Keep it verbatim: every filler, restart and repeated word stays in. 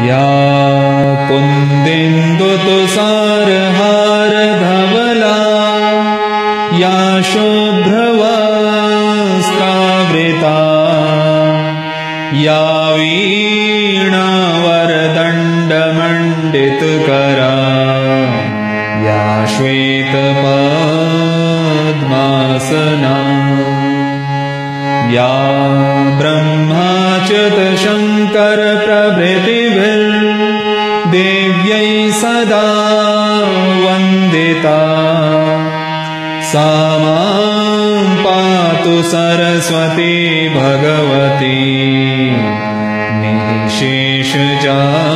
या कुन्देन्दुतुषारहारधवला या शुभ्रवस्त्रावृता या वीणावरदण्डमण्डितकरा या श्वेतपद्मासना या ब्रह्मा च शङ्कर प्रभृतिभिर्देव्यै सदा वन्दिता सा मां पातु सरस्वती भगवती निःशेषजा